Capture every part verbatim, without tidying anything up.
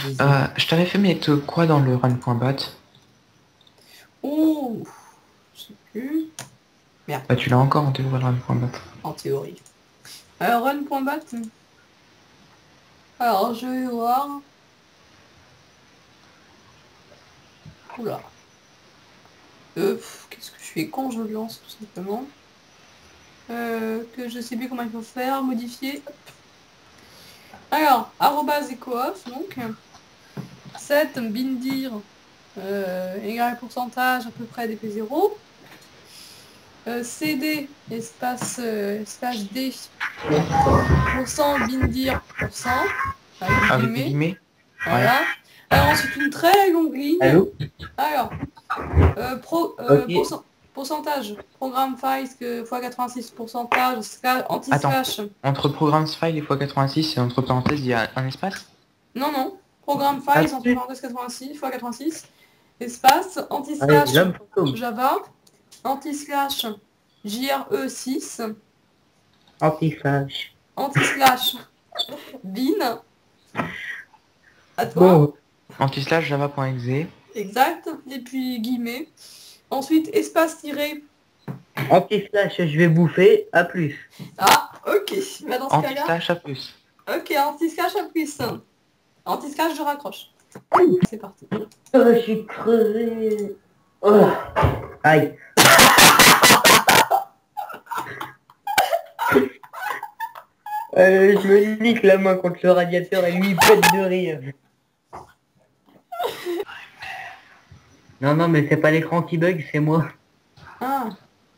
Euh, je t'avais fait mettre quoi dans le run.bat? Oh, je sais plus. Merde, Bah tu l'as encore en théorie le run.bat. en théorie. Euh, run.bat. Alors, je vais voir. Oula. Euh, pff, qu'est-ce que je suis con, je le lance tout simplement. Euh, que je sais plus comment il faut faire, modifier. Alors, arrobase ecof, donc. Set bindir euh, égal pourcentage à peu près d'épée zéro. Euh, cd espace euh, slash d pourcent bindir pourcent avec des Avec des guillemets. guillemets? Ouais. Voilà. Alors ensuite une très longue ligne. Allô? Alors euh, pro, euh, Ok. pourcent- pourcentage programme files que fois quatre-vingt-six pourcentage Attends. anti-slash. Entre programmes file et x quatre-vingt-six et entre parenthèses il y a un espace? Non non. Programme Ah, files entre parenthèses quatre-vingt-six fois quatre-vingt-six espace Allez, anti-slash l'homme fantôme. Java anti-slash J R E six Anti-flash. anti-slash bin. À toi. Bon, Anti-slash java.exe. Exact. Et puis guillemets. Ensuite espace tiré. anti-flash, je vais bouffer. À plus. Ah ok. Bah dans ce cas-là. Anti-slash a plus. Ok, anti-slash à plus. Anti-slash je raccroche. C'est parti. Oh, je suis crevé. Oh. Aïe. Euh, je me nique la main contre le radiateur et lui il pète de rire. Non, non, mais c'est pas l'écran qui bug, c'est moi. Ah.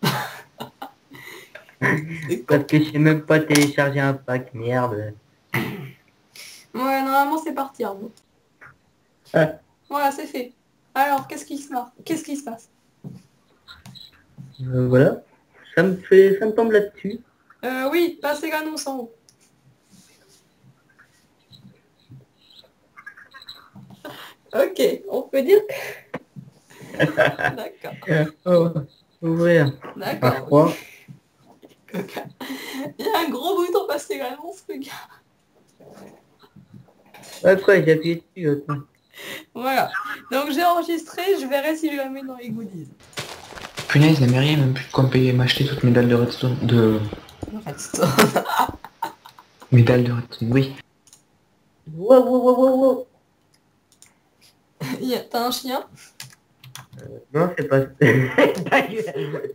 C'est Parce con. que je sais même pas télécharger un pack, merde. Ouais, normalement c'est parti, Arnaud. Ah, Voilà, c'est fait. Alors, qu'est-ce qui se marche Qu'est-ce qui se passe euh, voilà. Ça me fait, ça me tombe là-dessus. euh, Oui, passez l'annonce en haut. Ok, on peut dire. D'accord. Oh, ouvrir. Un D'accord. froid. Ok. Il y a un gros bouton passer l'annonce, le gars. Après, j'ai appuyé dessus. Attends. Voilà. Donc j'ai enregistré, je verrai si je la mets dans les goodies. Punaise, la mairie a même plus de quoi me payer m'acheter toutes mes dalles de redstone. De. Redstone. Mes dalles de redstone, oui. Wow, wow, wow, wow, wow. Il y a- T'as un chien Non, c'est pas... Ta gueule.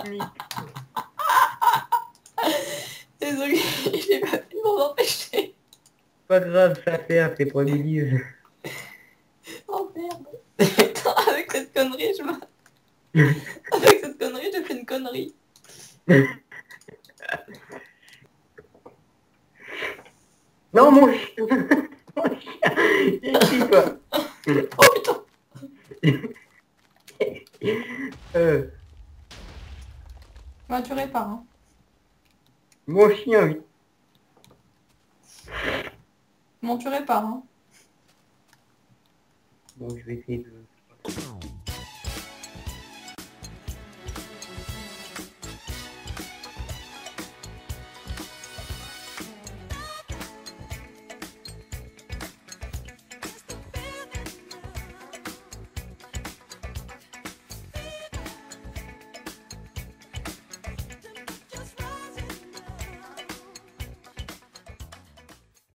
Désolé, j'ai pas pu m'en empêcher. Pas grave, ça fait, c'est pour Emily. Oh merde. Attends, avec cette connerie, je me... Avec cette connerie, j'ai fait une connerie. Non, mon chien. Mon chien. Il crie pas. Oh putain. Euh, Bah tu répares, hein. mon chien, oui. Bon, tu répares, hein. Donc je vais essayer de...